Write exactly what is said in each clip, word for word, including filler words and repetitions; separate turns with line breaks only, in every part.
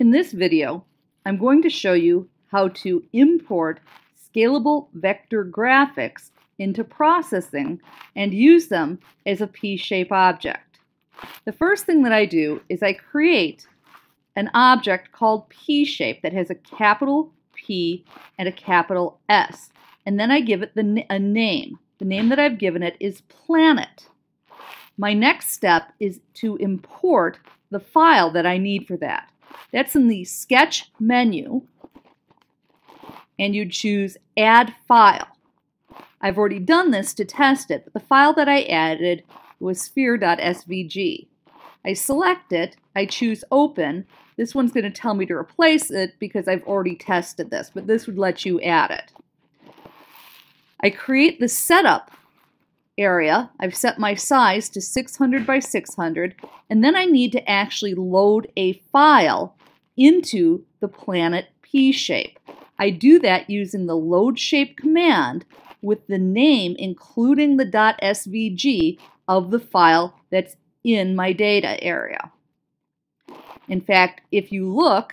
In this video, I'm going to show you how to import scalable vector graphics into processing and use them as a PShape object. The first thing that I do is I create an object called PShape that has a capital P and a capital S, and then I give it the, a name. The name that I've given it is Planet. My next step is to import the file that I need for that. That's in the Sketch menu, and you choose Add File. I've already done this to test it, but the file that I added was sphere dot S V G. I select it, I choose Open. This one's going to tell me to replace it because I've already tested this, but this would let you add it. I create the setup area. I've set my size to six hundred by six hundred, and then I need to actually load a file into the Planet PShape. I do that using the load shape command with the name including the .svg of the file that's in my data area. In fact, if you look,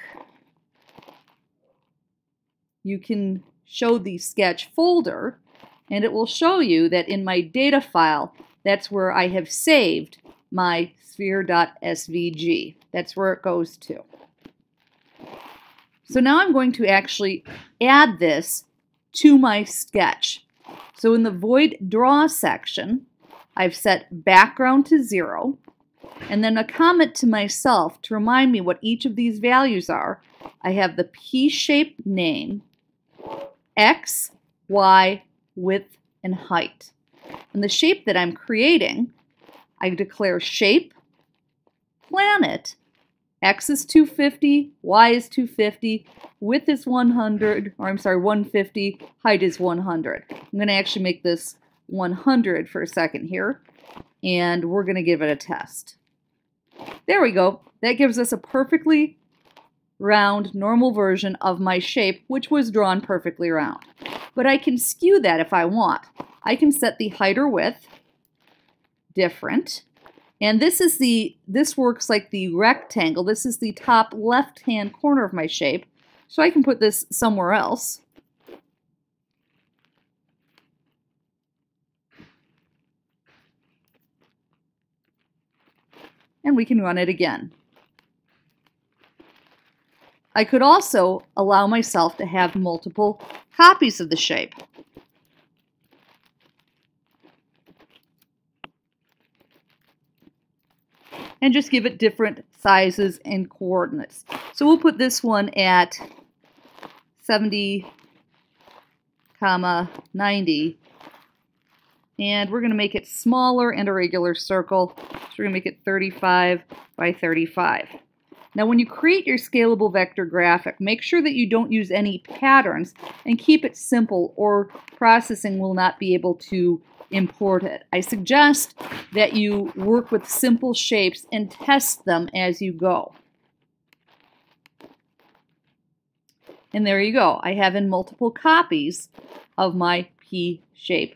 you can show the sketch folder, and it will show you that in my data file, that's where I have saved my sphere dot S V G. That's where it goes to. So now I'm going to actually add this to my sketch. So in the void draw section, I've set background to zero, and then a comment to myself to remind me what each of these values are. I have the PShape name, X, Y, width, and height. And the shape that I'm creating, I declare shape, planet, X is two fifty, Y is two fifty, width is one hundred, or I'm sorry, one fifty, height is one hundred. I'm going to actually make this one hundred for a second here, and we're going to give it a test. There we go. That gives us a perfectly round, normal version of my shape, which was drawn perfectly round. But I can skew that if I want. I can set the height or width different. And this is the this works like the rectangle. This is the top left-hand corner of my shape. So I can put this somewhere else. And we can run it again. I could also allow myself to have multiple copies of the shape. And just give it different sizes and coordinates. So we'll put this one at seventy, ninety. And we're going to make it smaller and a regular circle. So we're going to make it thirty-five by thirty-five. Now when you create your scalable vector graphic, make sure that you don't use any patterns and keep it simple, or processing will not be able to import it. I suggest that you work with simple shapes and test them as you go. And there you go. I have in multiple copies of my PShape.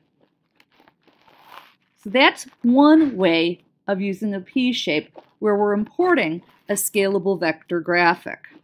So that's one way of using a PShape where we're importing a scalable vector graphic.